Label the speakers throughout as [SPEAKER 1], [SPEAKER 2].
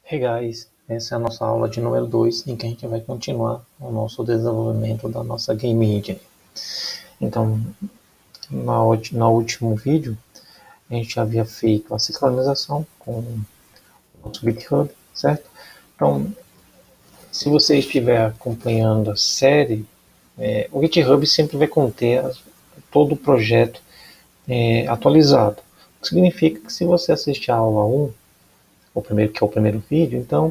[SPEAKER 1] Hey guys, essa é a nossa aula de número 2, em que a gente vai continuar o nosso desenvolvimento da nossa Game Engine. Então, no último vídeo, a gente havia feito a sincronização com o nosso GitHub, certo? Então, se você estiver acompanhando a série, o GitHub sempre vai conter todo o projeto atualizado. O que significa que se você assistir a aula 1, que é o primeiro vídeo, então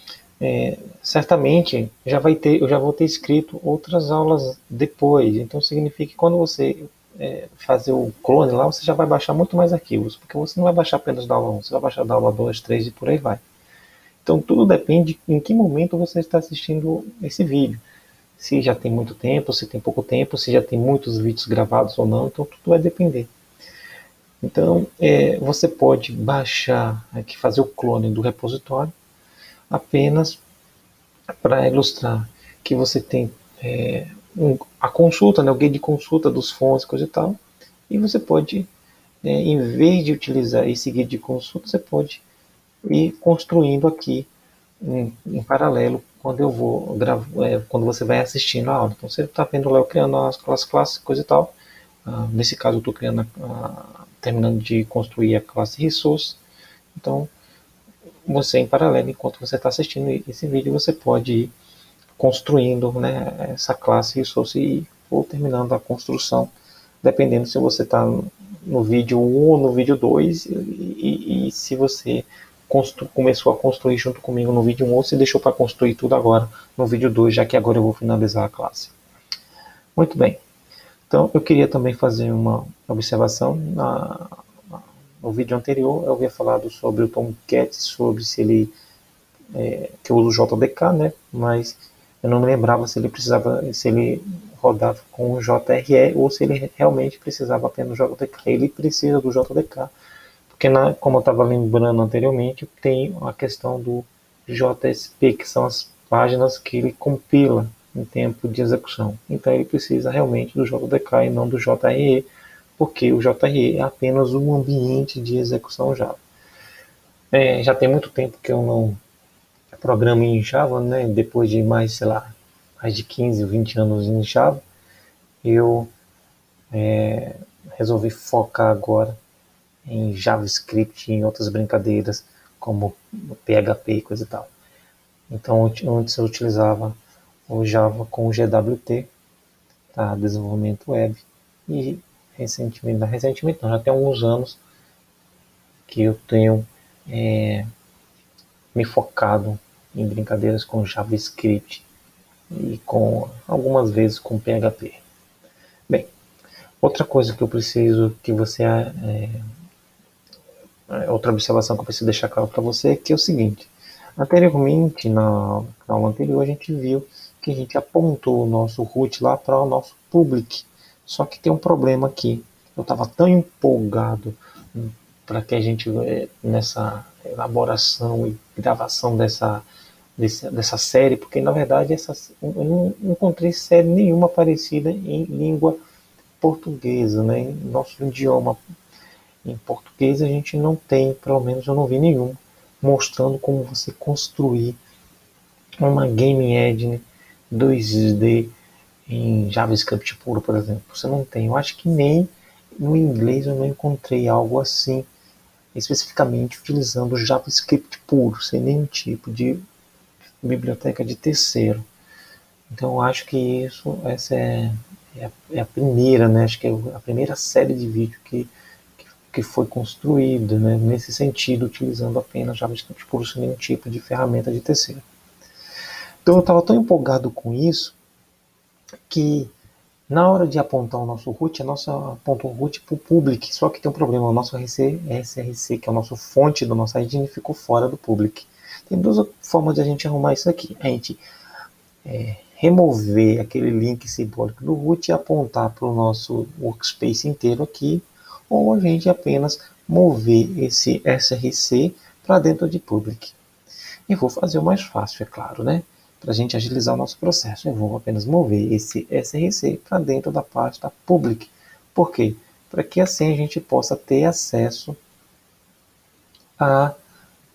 [SPEAKER 1] certamente eu já vou ter escrito outras aulas depois. Então significa que quando você fazer o clone lá, você já vai baixar muito mais arquivos, porque você não vai baixar apenas da aula 1, você vai baixar da aula 2, 3 e por aí vai. Então tudo depende em que momento você está assistindo esse vídeo. Se já tem muito tempo, se tem pouco tempo, se já tem muitos vídeos gravados ou não, então tudo vai depender. Então você pode baixar, aqui fazer o clone do repositório apenas para ilustrar que você tem a consulta, né, o guia de consulta dos fontes, coisa e tal, e você pode, em vez de utilizar esse guia de consulta, você pode ir construindo aqui em paralelo quando eu vou quando você vai assistindo a aula. Então você está vendo lá eu criando as classes, coisa e tal. Nesse caso eu estou criando terminando de construir a classe resource. Então você em paralelo, enquanto você está assistindo esse vídeo, você pode ir construindo, né, essa classe resource ou terminando a construção, dependendo se você está no vídeo 1 ou no vídeo 2 e se você começou a construir junto comigo no vídeo 1 ou se deixou para construir tudo agora no vídeo 2, já que agora eu vou finalizar a classe. Muito bem. Então eu queria também fazer uma observação. No vídeo anterior eu havia falado sobre o Tomcat, sobre se ele que eu uso o JDK, né? Mas eu não me lembrava se ele rodava com o JRE ou se ele realmente precisava apenas do JDK. Ele precisa do JDK, porque como eu estava lembrando anteriormente, tem a questão do JSP, que são as páginas que ele compila em tempo de execução. Então ele precisa realmente do JDK e não do JRE, porque o JRE é apenas um ambiente de execução Java. Já tem muito tempo que eu não programa em Java, né? Depois de mais, sei lá, mais de 15 ou 20 anos em Java, eu resolvi focar agora em JavaScript e em outras brincadeiras, como PHP e coisa e tal. Então, antes eu utilizava o Java com o GWT, tá? Desenvolvimento web, e recentemente não, já tem alguns anos que eu tenho me focado em brincadeiras com JavaScript e com algumas vezes com PHP. Bem, outra coisa que eu preciso que você outra observação que eu preciso deixar claro para você é que é o seguinte: anteriormente, na aula anterior, a gente viu que a gente apontou o nosso root lá para o nosso public. Só que tem um problema aqui. Eu estava tão empolgado para que a gente, nessa elaboração e gravação dessa série, porque na verdade eu não encontrei série nenhuma parecida em língua portuguesa, né? Em nosso idioma. Em português a gente não tem, pelo menos eu não vi nenhum, mostrando como você construir uma game engine 2D em JavaScript puro, por exemplo. Você não tem. Eu acho que nem no inglês eu não encontrei algo assim, especificamente utilizando JavaScript puro, sem nenhum tipo de biblioteca de terceiro. Então eu acho que essa é a primeira, né? Acho que é a primeira série de vídeo que foi construída, né, nesse sentido, utilizando apenas JavaScript puro, sem nenhum tipo de ferramenta de terceiro. Então eu estava tão empolgado com isso que na hora de apontar o nosso root, a nossa apontou o root para o public, só que tem um problema, o nosso SRC, que é o nosso fonte da nossa engine, ficou fora do public. Tem duas formas de a gente arrumar isso aqui. A gente remover aquele link simbólico do root e apontar para o nosso workspace inteiro aqui, ou a gente apenas mover esse src para dentro de public. E vou fazer o mais fácil, é claro, né? Para a gente agilizar o nosso processo. Eu vou apenas mover esse src para dentro da parte da public. Por quê? Para que assim a gente possa ter acesso a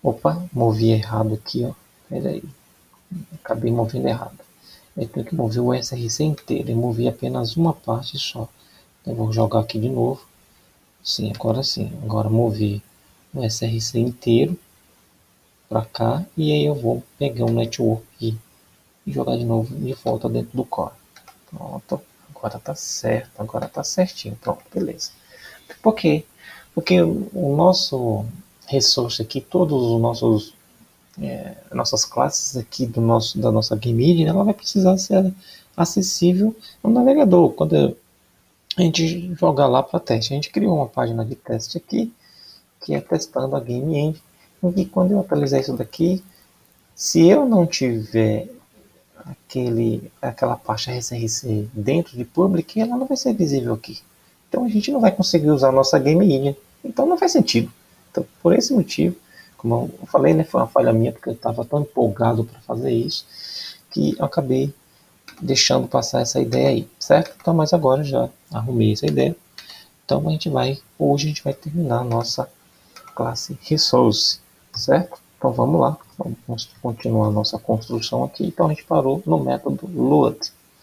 [SPEAKER 1] Opa, movi errado aqui, ó. Pera aí, acabei movendo errado. Eu tenho que mover o SRC inteiro, e movi apenas uma parte só. Eu vou jogar aqui de novo. Sim, agora sim. Agora mover o SRC inteiro para cá, e aí eu vou pegar o network e jogar de novo de volta dentro do core. Pronto, agora tá certo, agora tá certinho. Pronto, beleza. Por quê? Porque o nosso resource aqui, todos os nossos nossas classes aqui da nossa GameID, ela vai precisar ser acessível no navegador. Quando a gente jogar lá para teste, a gente criou uma página de teste aqui, que é testando a Game Engine, e quando eu atualizar isso daqui, se eu não tiver aquela pasta SRC dentro de public, ela não vai ser visível aqui. Então a gente não vai conseguir usar a nossa Game Engine. Então não faz sentido. Então, por esse motivo, como eu falei, né, foi uma falha minha, porque eu estava tão empolgado para fazer isso, que eu acabei deixando passar essa ideia aí, certo? Então, mas agora já arrumei essa ideia. Então hoje a gente vai terminar a nossa classe Resource, certo? Então vamos lá, vamos continuar a nossa construção aqui. Então a gente parou no método load.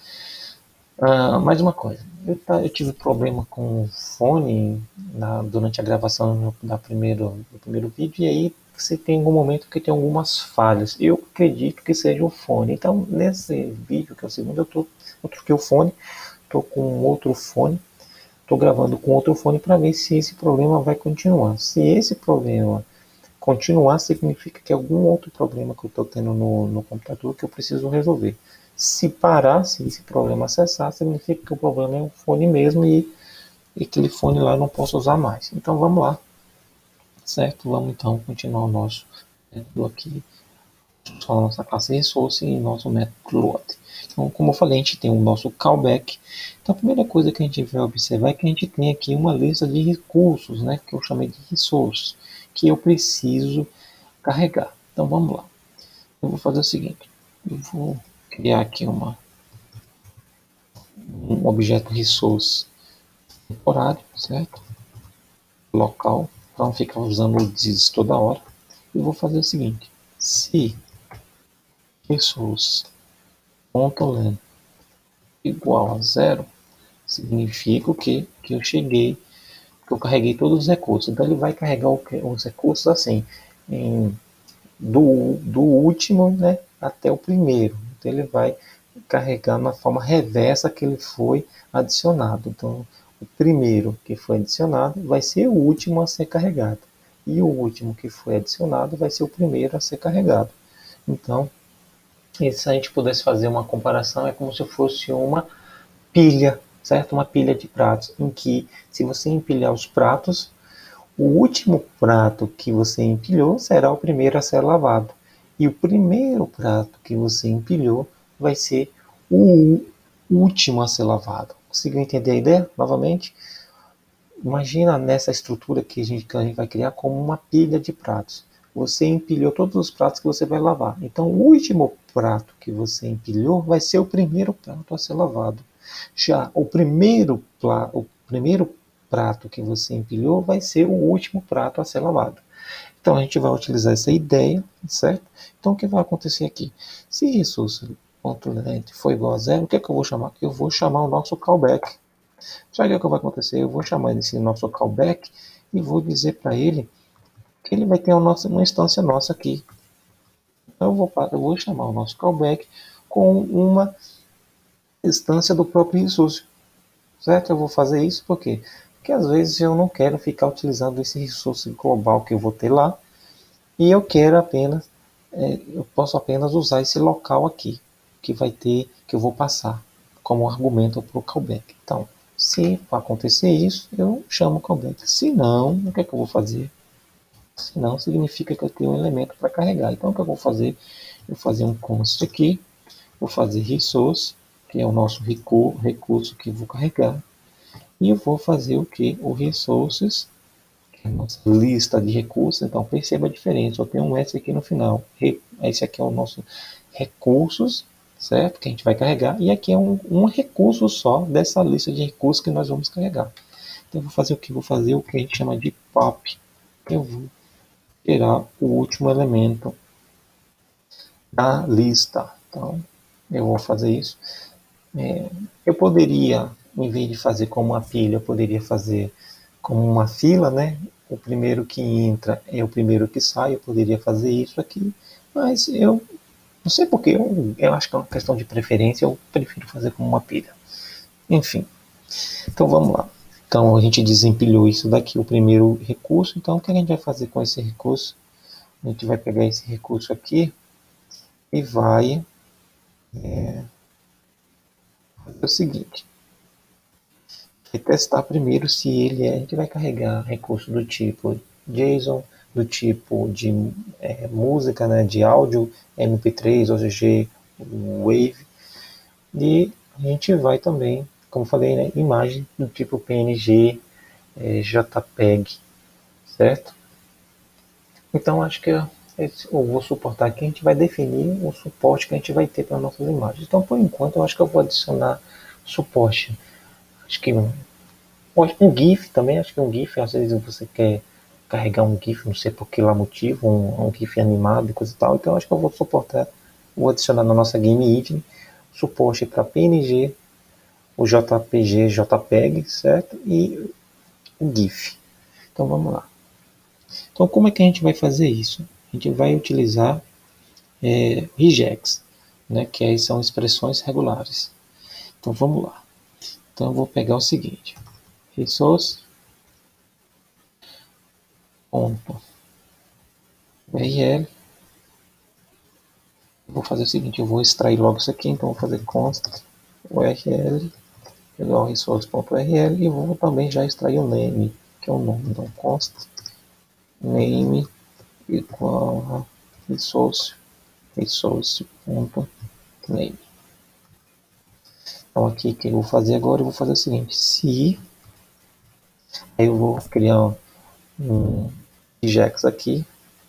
[SPEAKER 1] Mais uma coisa, eu tive problema com o fone durante a gravação do primeiro vídeo, e aí você tem algum momento que tem algumas falhas. Eu acredito que seja o fone. Então nesse vídeo, que é o segundo, eu troquei o fone, estou com outro fone. Estou gravando com outro fone para ver se esse problema vai continuar. Se esse problema continuar, significa que é algum outro problema que eu estou tendo no computador que eu preciso resolver. Se parar, se esse problema cessar, significa que o problema é o fone mesmo, e aquele fone lá eu não posso usar mais. Então vamos lá, certo? Vamos então continuar o nosso método aqui, só a nossa classe resource e nosso método load. Então, como eu falei, a gente tem o nosso callback. Então, a primeira coisa que a gente vai observar é que a gente tem aqui uma lista de recursos, né, que eu chamei de resources, que eu preciso carregar. Então, vamos lá. Eu vou fazer o seguinte. Eu vou criar aqui um objeto resource temporário, certo? Local, para não ficar usando o this toda hora. Eu vou fazer o seguinte. Se resource.len igual a zero, significa o quê? Que eu cheguei, que eu carreguei todos os recursos. Então ele vai carregar os recursos assim, do último, né, até o primeiro. Então ele vai carregar na forma reversa que ele foi adicionado. Então o primeiro que foi adicionado vai ser o último a ser carregado. E o último que foi adicionado vai ser o primeiro a ser carregado. Então, se a gente pudesse fazer uma comparação, é como se fosse uma pilha, certo? Uma pilha de pratos, em que, se você empilhar os pratos, o último prato que você empilhou será o primeiro a ser lavado. E o primeiro prato que você empilhou vai ser o último a ser lavado. Conseguiu entender a ideia? Novamente, imagina nessa estrutura que a gente vai criar como uma pilha de pratos. Você empilhou todos os pratos que você vai lavar. Então, o último prato que você empilhou vai ser o primeiro prato a ser lavado. Já o primeiro prato que você empilhou vai ser o último prato a ser lavado. Então a gente vai utilizar essa ideia, certo? Então o que vai acontecer aqui? Se resource.length for igual a zero, o que é que eu vou chamar? Eu vou chamar o nosso callback. Sabe o que vai acontecer? Eu vou chamar esse nosso callback e vou dizer para ele que ele vai ter uma instância nossa aqui. Então eu vou chamar o nosso callback com uma instância do próprio resource. Certo? Eu vou fazer isso por quê? Porque às vezes eu não quero ficar utilizando esse resource global que eu vou ter lá, e eu quero apenas, eu posso apenas usar esse local aqui, que vai ter, que eu vou passar como argumento para o callback. Então, se acontecer isso, eu chamo o callback. Se não, o que é que eu vou fazer? Se não, significa que eu tenho um elemento para carregar. Então, o que eu vou fazer? Eu vou fazer um const aqui, vou fazer resource, que é o nosso recurso que eu vou carregar, e eu vou fazer o que? O resources, que é a nossa lista de recursos. Então perceba a diferença, só tem um S aqui no final. Esse aqui é o nosso recursos, certo? Que a gente vai carregar, e aqui é um recurso só dessa lista de recursos que nós vamos carregar. Então eu vou fazer o que? Vou fazer o que a gente chama de pop. Eu vou tirar o último elemento da lista. Então, eu vou fazer isso. Eu poderia, em vez de fazer como uma pilha, eu poderia fazer como uma fila, né? O primeiro que entra é o primeiro que sai, eu poderia fazer isso aqui, mas eu não sei porque, eu acho que é uma questão de preferência, eu prefiro fazer como uma pilha. Enfim, então vamos lá. Então a gente desempilhou isso daqui, o primeiro recurso. Então o que a gente vai fazer com esse recurso? A gente vai pegar esse recurso aqui e vai fazer o seguinte. Vai testar primeiro se ele é. A gente vai carregar recurso do tipo JSON, do tipo de música, né, de áudio, MP3, OGG, Wave. E a gente vai também, como falei, né, imagem do tipo PNG, JPEG, certo? Então acho que eu vou suportar aqui, a gente vai definir o suporte que a gente vai ter para nossas imagens. Então por enquanto eu acho que eu vou adicionar suporte. Acho que um GIF também, acho que um GIF, às vezes você quer carregar um GIF, não sei por que lá motivo, um GIF animado e coisa e tal, então acho que eu vou suportar, vou adicionar na nossa Game Engine suporte para PNG, o JPG, JPEG, certo? E o GIF. Então vamos lá. Então como é que a gente vai fazer isso? A gente vai utilizar regex, né, que são expressões regulares. Então vamos lá. Então eu vou pegar o seguinte, resource ponto URL. Vou fazer o seguinte, eu vou extrair logo isso aqui, então vou fazer const URL igual resource.url e vou também já extrair o name, que é o nome, então const name igual a resource.name. Então aqui o que eu vou fazer agora, eu vou fazer o seguinte, se aí eu vou criar um regex aqui,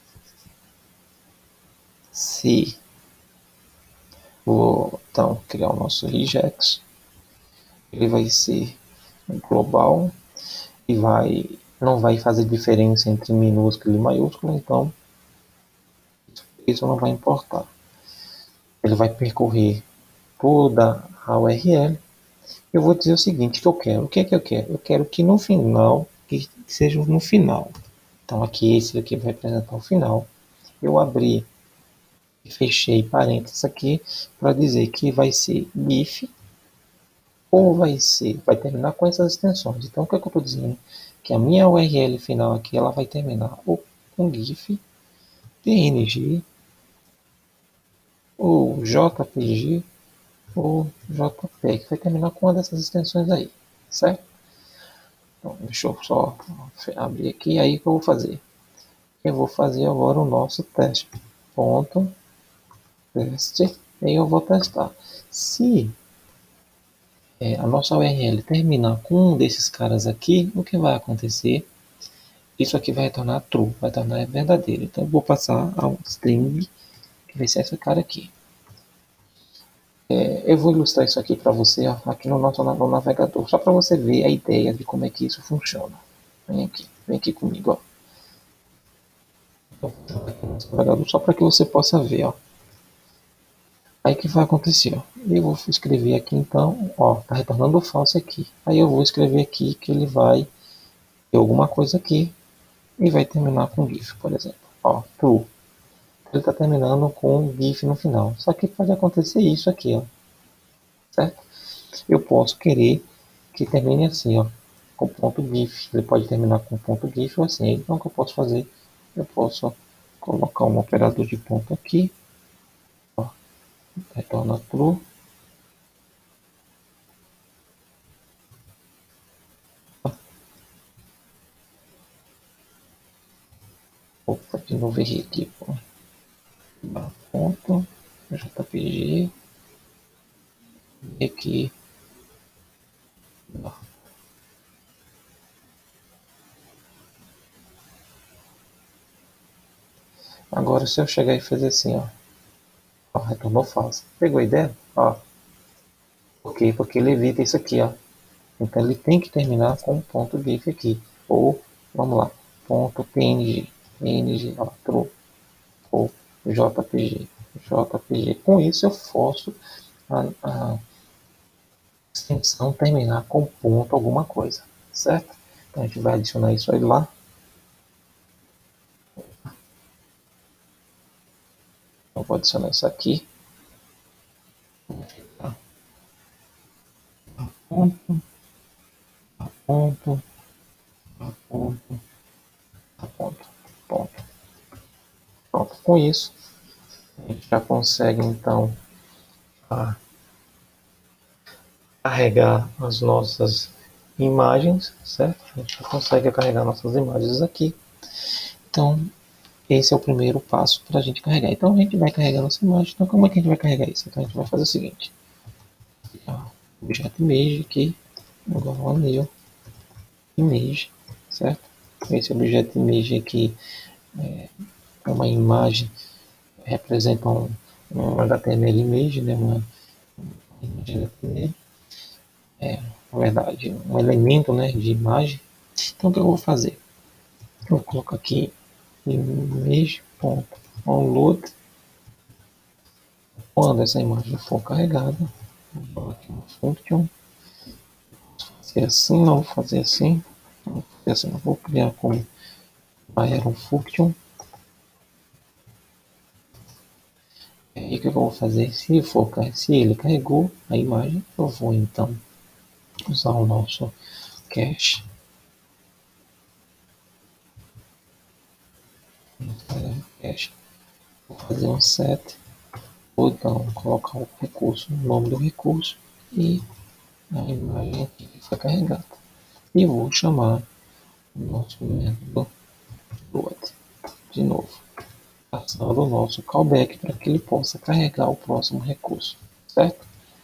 [SPEAKER 1] se vou então criar o nosso regex, ele vai ser global e não vai fazer diferença entre minúsculo e maiúsculo, então isso não vai importar. Ele vai percorrer toda a URL. Eu vou dizer o seguinte que eu quero. O que é que eu quero? Eu quero que no final, que seja no final. Então aqui esse aqui vai representar o final. Eu abri e fechei parênteses aqui para dizer que vai ser GIF ou vai terminar com essas extensões. Então o que, é que eu estou dizendo? Que a minha URL final aqui ela vai terminar ou com GIF, PNG, ou JPG, ou JPEG. Vai terminar com uma dessas extensões aí, certo? Então, deixa eu só abrir aqui, aí o que eu vou fazer? Eu vou fazer agora o nosso teste. Ponto, teste, aí eu vou testar. Se a nossa URL terminar com um desses caras aqui, o que vai acontecer? Isso aqui vai retornar true, vai tornar verdadeiro. Então eu vou passar a um string, que vai ser esse cara aqui. Eu vou ilustrar isso aqui para você ó, aqui no nosso no navegador, só para você ver a ideia de como é que isso funciona. Vem aqui comigo. Ó. Navegador, só para que você possa ver. Ó. Aí o que vai acontecer? Ó. Eu vou escrever aqui então, ó, tá retornando falso aqui. Aí eu vou escrever aqui que ele vai ter alguma coisa aqui e vai terminar com GIF, por exemplo. Ó, true. Ele está terminando com GIF no final. Só que pode acontecer isso aqui, ó. Certo? Eu posso querer que termine assim, ó, com ponto GIF. Ele pode terminar com ponto GIF ou assim. Então o que eu posso fazer? Eu posso colocar um operador de ponto aqui, ó, retorna true. Opa, de novo errei aqui, pô. Ponto JPG e aqui ó. Agora se eu chegar e fazer assim, ó, retornou falso. Pegou a ideia? Ó. Por quê? Porque ele evita isso aqui, ó. Então ele tem que terminar com um ponto GIF aqui. Ou, vamos lá, ponto PNG. PNG, ó, trocou JPG. Com isso eu forço a extensão terminar com ponto alguma coisa, certo? Então a gente vai adicionar isso aí lá. Eu vou adicionar isso aqui. Tá. Ponto, ponto, ponto, ponto, ponto. Pronto, com isso a gente já consegue então carregar as nossas imagens, certo? A gente já consegue carregar nossas imagens aqui. Então, esse é o primeiro passo para a gente carregar. Então, a gente vai carregar nossa imagem. Então, como é que a gente vai carregar isso? Então, a gente vai fazer o seguinte. Objeto image aqui, igual a new image, certo? Esse objeto image aqui é uma imagem, representa um HTML image, né? Uma imagem HTML. Na verdade, um elemento, né, de imagem. Então, o que eu vou fazer? Eu vou colocar aqui image.onload. Quando essa imagem for carregada, vou colocar aqui uma function. Se assim, não vou fazer assim. Vou fazer assim, eu vou criar como iron function. E aí o que eu vou fazer? Se ele carregou a imagem, eu vou então usar o nosso cache. Vou fazer um set. Vou então colocar o recurso, o nome do recurso e a imagem aqui que foi carregada. E vou chamar o nosso método load de novo, passando o nosso callback para que ele possa carregar o próximo recurso, certo?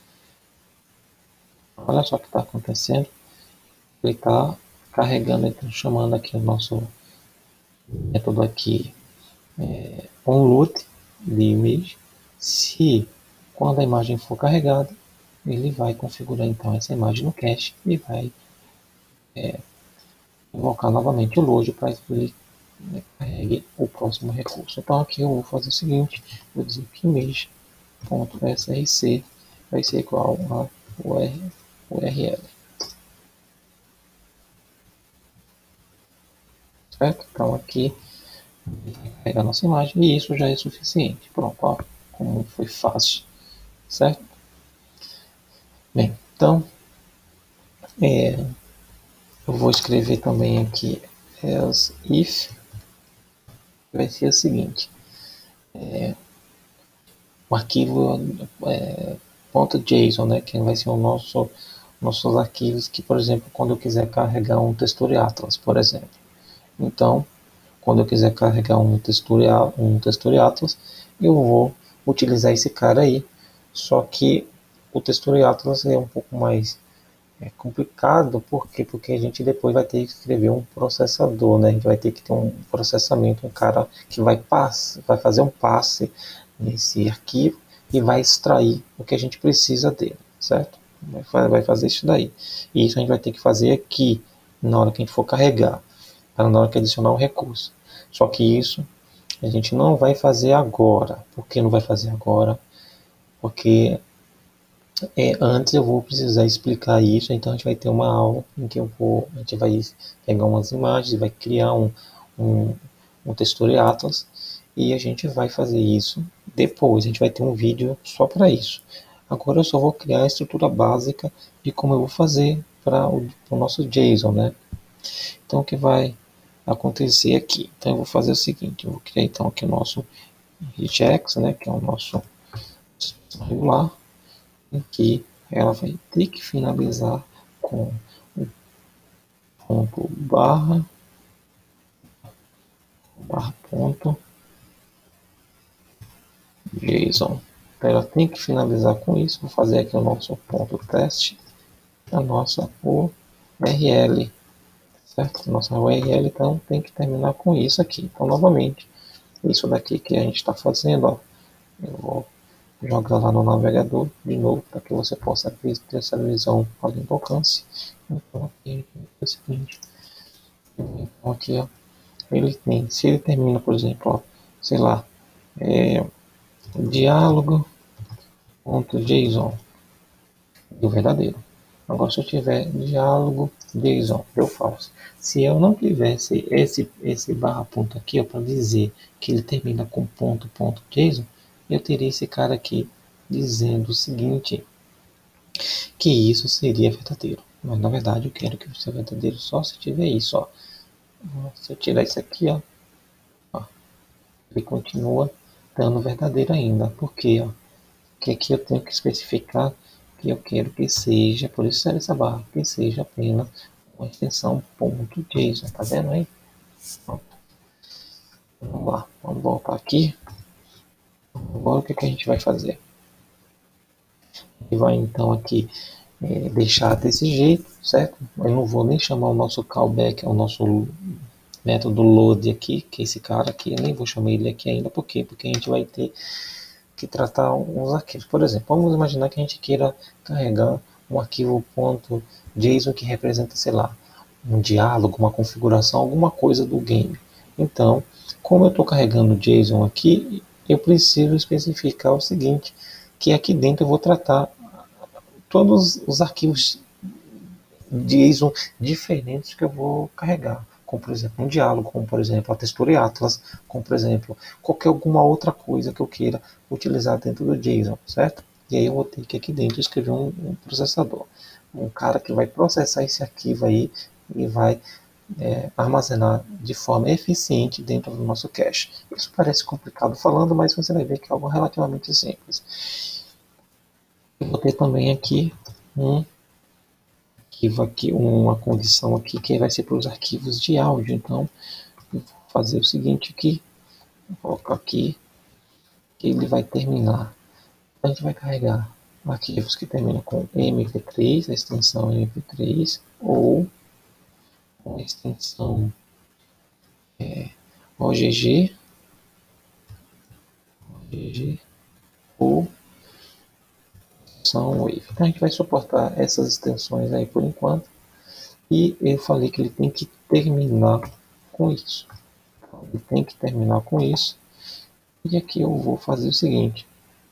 [SPEAKER 1] Olha só o que está acontecendo. Ele está carregando, então chamando aqui o nosso método aqui onload de image. Se quando a imagem for carregada, ele vai configurar então essa imagem no cache e vai invocar novamente o load para que ele carregue o próximo recurso. Então aqui eu vou fazer o seguinte, vou dizer que image.src vai ser igual a URL. Certo? Então aqui pegar nossa imagem e isso já é suficiente. Pronto, ó, como foi fácil, certo? Bem, então eu vou escrever também aqui as if, vai ser o seguinte, o arquivo .json, né, que vai ser o nossos arquivos que, por exemplo, quando eu quiser carregar um texture atlas, por exemplo. Então, quando eu quiser carregar um texture atlas, eu vou utilizar esse cara aí, só que o texture atlas é um pouco mais complicado, por quê? Porque a gente depois vai ter que escrever um processador, né? A gente vai ter que ter um processamento, um cara que vai fazer um passe nesse arquivo e vai extrair o que a gente precisa dele, certo? Vai fazer isso daí. E isso a gente vai ter que fazer aqui, na hora que a gente for carregar, na hora que adicionar o recurso. Só que isso a gente não vai fazer agora. Por que não vai fazer agora? Porque antes eu vou precisar explicar isso, então a gente vai ter uma aula em que a gente vai pegar umas imagens, vai criar um texture atlas e a gente vai fazer isso depois, a gente vai ter um vídeo só para isso. Agora eu só vou criar a estrutura básica de como eu vou fazer para o nosso JSON, né? Então o que vai acontecer aqui? Então eu vou fazer o seguinte, eu vou criar então aqui o nosso regex, né, que é o nosso regular, em que ela vai ter que finalizar com o ponto barra ponto JSON. Então ela tem que finalizar com isso. Vou fazer aqui o nosso ponto teste, a nossa URL, certo? Nossa URL então tem que terminar com isso aqui. Então novamente, isso daqui que a gente está fazendo, ó, eu vou jogar lá no navegador de novo para que você possa ter essa visão além do alcance. Então aqui é o seguinte, então aqui ó, se ele termina, por exemplo, ó, sei lá, diálogo.json, deu verdadeiro. Agora, se eu tiver diálogo JSON, deu falso. Se eu não tivesse esse barra ponto aqui, para dizer que ele termina com ponto JSON, eu teria esse cara aqui dizendo o seguinte, que isso seria verdadeiro. Mas na verdade eu quero que seja verdadeiro só se tiver isso, ó. Se eu tirar isso aqui, ó, ele continua dando verdadeiro ainda. Por quê? Ó? Que aqui eu tenho que especificar que eu quero que seja, por isso serve essa barra, que seja apenas uma extensão .json, tá vendo aí? Pronto. Vamos lá, vamos voltar aqui. Agora o que a gente vai fazer? E vai então aqui deixar desse jeito, certo? Eu não vou nem chamar o nosso callback, o nosso método load aqui, que é esse cara aqui, eu nem vou chamar ele aqui ainda, por quê? Porque a gente vai ter que tratar uns arquivos. Por exemplo, vamos imaginar que a gente queira carregar um arquivo .json que representa, sei lá, um diálogo, uma configuração, alguma coisa do game. Então, como eu estou carregando JSON aqui, eu preciso especificar o seguinte, que aqui dentro eu vou tratar todos os arquivos JSON diferentes que eu vou carregar, como por exemplo um diálogo, como por exemplo a textura e Atlas, como por exemplo alguma outra coisa que eu queira utilizar dentro do JSON, certo? E aí eu vou ter que aqui dentro escrever um processador, um cara que vai processar esse arquivo aí e vai armazenar de forma eficiente dentro do nosso cache. Isso parece complicado falando, mas você vai ver que é algo relativamente simples. Eu vou ter também aqui uma condição aqui que vai ser para os arquivos de áudio. Então, eu vou fazer o seguinte aqui, vou colocar aqui, que ele vai terminar. A gente vai carregar arquivos que terminam com MP3, a extensão MP3, ou a extensão OGG, ou extensão Wave. Então, a gente vai suportar essas extensões aí por enquanto. E eu falei que ele tem que terminar com isso. Então, ele tem que terminar com isso. E aqui eu vou fazer o seguinte.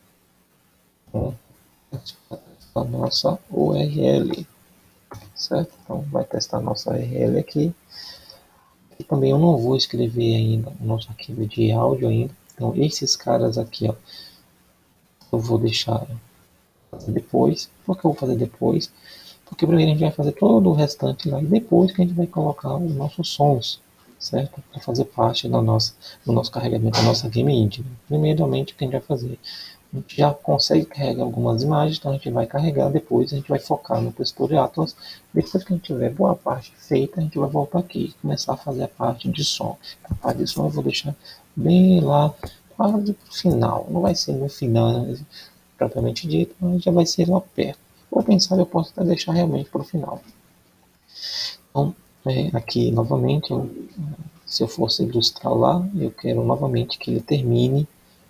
[SPEAKER 1] A nossa URL, certo? Então vai testar a nossa URL aqui. E também eu não vou escrever ainda o nosso arquivo de áudio ainda. Então esses caras aqui, ó, eu vou deixar fazer depois. Por que eu vou fazer depois? Porque primeiro a gente vai fazer todo o restante lá e depois que a gente vai colocar os nossos sons, certo? Para fazer parte do nosso carregamento, da nossa game engine. Primeiramente o que a gente vai fazer? A gente já consegue carregar algumas imagens, então a gente vai carregar, depois a gente vai focar no textura Atlas. Depois que a gente tiver boa parte feita, a gente vai voltar aqui e começar a fazer a parte de som. A parte de som eu vou deixar bem lá, quase pro final. Não vai ser no final propriamente dito, mas já vai ser lá perto. Ou pensar, eu posso até deixar realmente para o final. Então, aqui novamente, se eu fosse ilustrar lá, eu quero novamente que ele termine.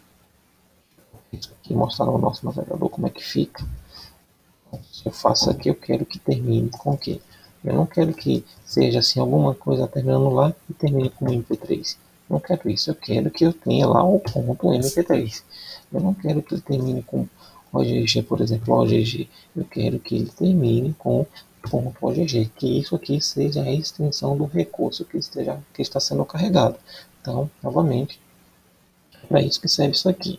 [SPEAKER 1] Aqui mostrar no nosso navegador como é que fica. Se eu faço aqui, eu quero que termine com o quê? Eu não quero que seja assim alguma coisa terminando lá e termine com MP3. Eu não quero isso, eu quero que eu tenha lá o ponto MP3. Eu não quero que ele termine com OGG, por exemplo, OGG. Eu quero que ele termine com ponto .ogg, que isso aqui seja a extensão do recurso que está sendo carregado. Então, novamente, é para isso que serve isso aqui.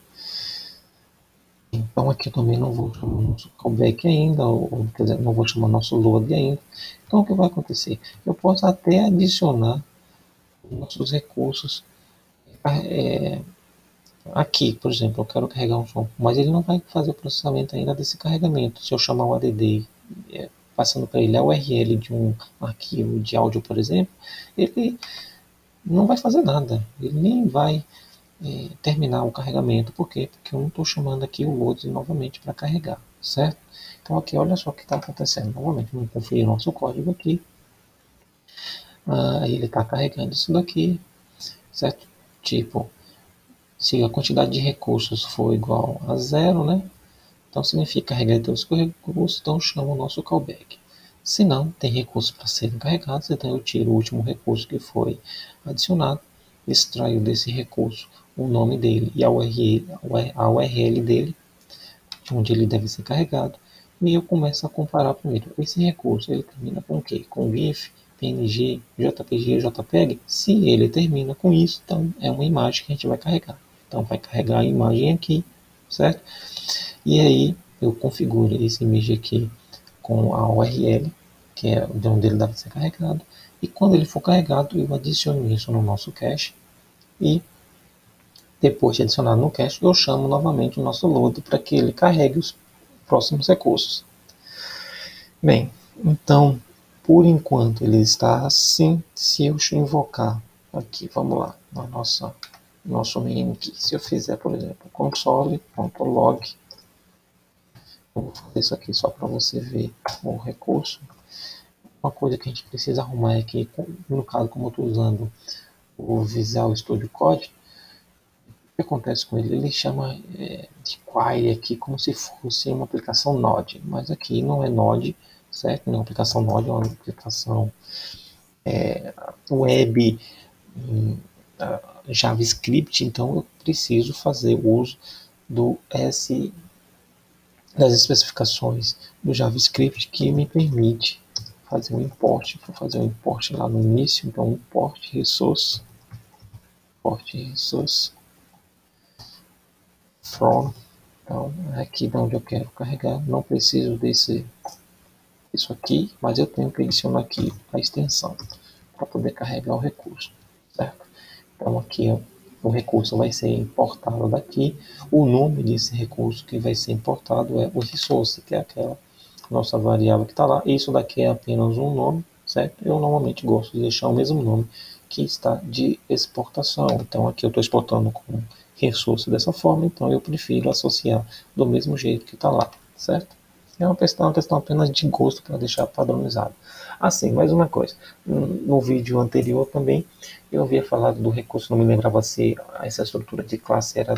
[SPEAKER 1] Então aqui eu também não vou chamar nosso callback ainda, ou quer dizer, não vou chamar nosso load ainda. Então o que vai acontecer? Eu posso até adicionar nossos recursos aqui, por exemplo, eu quero carregar um som, mas ele não vai fazer o processamento ainda desse carregamento. Se eu chamar o add, passando para ele a URL de um arquivo de áudio, por exemplo, ele não vai fazer nada, ele nem vai terminar o carregamento. Por quê? Porque eu não estou chamando aqui o load novamente para carregar, certo? Então aqui olha só o que está acontecendo. Novamente, vamos conferir nosso código aqui. Ele está carregando isso daqui, certo? Tipo, se a quantidade de recursos for igual a 0, né? Então significa carregar todos os recursos, então chama o nosso callback. Se não, tem recursos para serem carregados, então eu tiro o último recurso que foi adicionado, extraio desse recurso o nome dele e a URL dele, onde ele deve ser carregado, e eu começo a comparar primeiro. Esse recurso, ele termina com o quê? Com GIF, PNG, JPG, JPEG? Se ele termina com isso, então é uma imagem que a gente vai carregar. Então vai carregar a imagem aqui, certo? E aí eu configuro esse image aqui com a URL, que é de onde ele deve ser carregado, e quando ele for carregado, eu adiciono isso no nosso cache, e depois de adicionar no cache, eu chamo novamente o nosso load para que ele carregue os próximos recursos. Bem, então, por enquanto ele está assim. Se eu invocar aqui, vamos lá, na nosso main aqui, se eu fizer, por exemplo, console.log, eu vou fazer isso aqui só para você ver o recurso. Uma coisa que a gente precisa arrumar é que, no caso, como eu estou usando o Visual Studio Code, o que acontece com ele? Ele chama de query aqui como se fosse uma aplicação Node, mas aqui não é Node, certo? Não é uma aplicação Node, é uma aplicação web JavaScript, então eu preciso fazer uso das especificações do JavaScript que me permite fazer um import. Vou fazer um import lá no início, então import resource from, então aqui de onde eu quero carregar, não preciso desse isso aqui, mas eu tenho que adicionar aqui a extensão para poder carregar o recurso, certo? Então aqui o recurso vai ser importado daqui, o nome desse recurso que vai ser importado é o resource, que é aquela nossa variável que está lá. Isso daqui é apenas um nome, certo? Eu normalmente gosto de deixar o mesmo nome que está de exportação. Então aqui eu estou exportando com resource dessa forma, então eu prefiro associar do mesmo jeito que está lá, certo? É uma questão apenas de gosto para deixar padronizado. Assim, mais uma coisa. No vídeo anterior também eu havia falado do recurso, não me lembrava se essa estrutura de classe era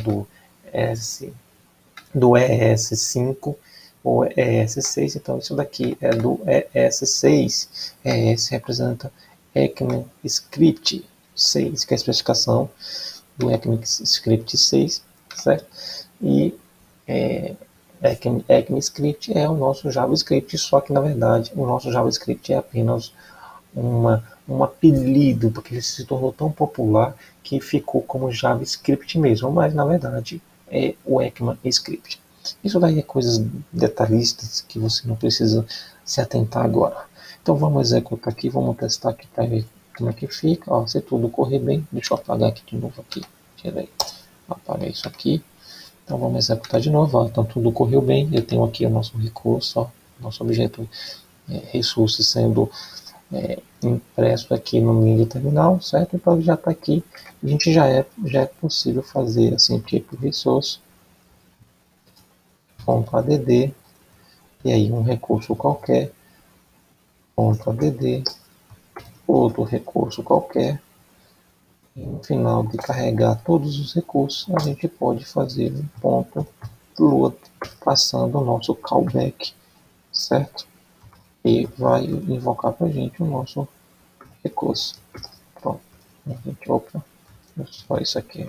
[SPEAKER 1] do ES5 ou ES6, então isso daqui é do ES6. ES representa ECMAScript 6, que é a especificação do ECMAScript 6, certo? E ECMAScript é o nosso JavaScript, só que na verdade o nosso JavaScript é apenas um apelido, porque ele se tornou tão popular que ficou como JavaScript mesmo, mas na verdade é o ECMAScript. Isso daí é coisas detalhistas que você não precisa se atentar agora. Então vamos executar aqui, vamos testar aqui para ver como é que fica. Ó, se tudo correr bem, deixa eu apagar aqui de novo aqui. Tirei. Apaga isso aqui. Então vamos executar de novo. Ó, então tudo correu bem. Eu tenho aqui o nosso recurso, ó, nosso objeto recurso sendo impresso aqui no mini terminal, certo? Então já está aqui. A gente já é possível fazer assim, tipo resource .add, e aí um recurso qualquer, .add, outro recurso qualquer, e no final de carregar todos os recursos, a gente pode fazer um ponto load, passando o nosso callback, certo? E vai invocar para a gente o nosso recurso. Pronto, a gente, opa, só isso aqui.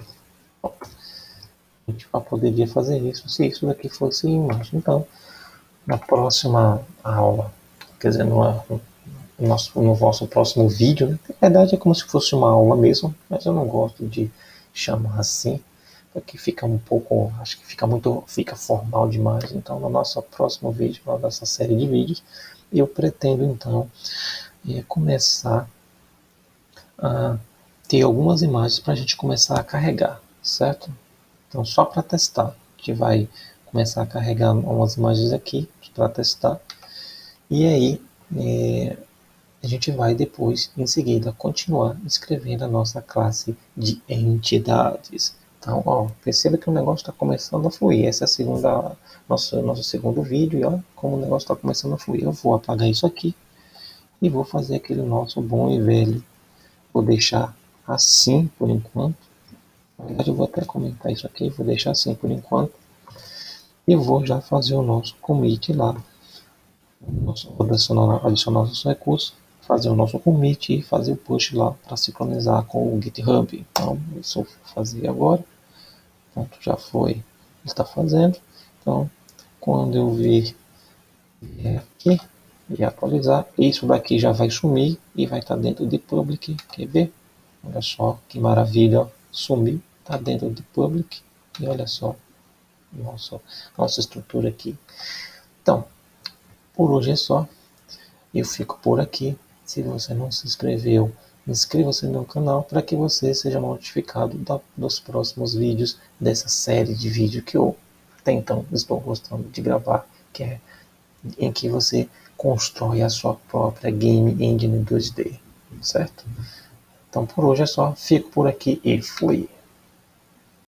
[SPEAKER 1] A gente poderia fazer isso se isso daqui fosse imagem. Então, na próxima aula, quer dizer, no nosso próximo vídeo, né? Na verdade é como se fosse uma aula mesmo, mas eu não gosto de chamar assim, porque fica um pouco, acho que fica formal demais. Então no nosso próximo vídeo, na nossa série de vídeos, eu pretendo então começar a ter algumas imagens para a gente começar a carregar, certo? Então só para testar, a gente vai começar a carregar umas imagens aqui para testar, e aí a gente vai depois, em seguida, continuar escrevendo a nossa classe de entidades. Então, ó, perceba que o negócio está começando a fluir. Essa é a nosso segundo vídeo, e olha como o negócio está começando a fluir. Eu vou apagar isso aqui e vou fazer aquele nosso bom e velho. Vou deixar assim por enquanto. Na verdade, eu vou até comentar isso aqui, vou deixar assim por enquanto. E vou já fazer o nosso commit lá Adicionar nossos recursos, fazer o nosso commit e fazer o push lá para sincronizar com o GitHub. Então, isso eu vou fazer agora. Pronto, já foi. Está fazendo. Então, quando eu vir aqui e atualizar, isso daqui já vai sumir e vai estar dentro de public. Quer ver? Olha só que maravilha. Sumiu, está dentro de public. E olha só nossa estrutura aqui. Então, por hoje é só. Eu fico por aqui. Se você não se inscreveu, inscreva-se no canal para que você seja notificado dos próximos vídeos dessa série de vídeo que eu até então estou gostando de gravar, que é em que você constrói a sua própria Game Engine 2D, certo? Então por hoje é só, fico por aqui e fui!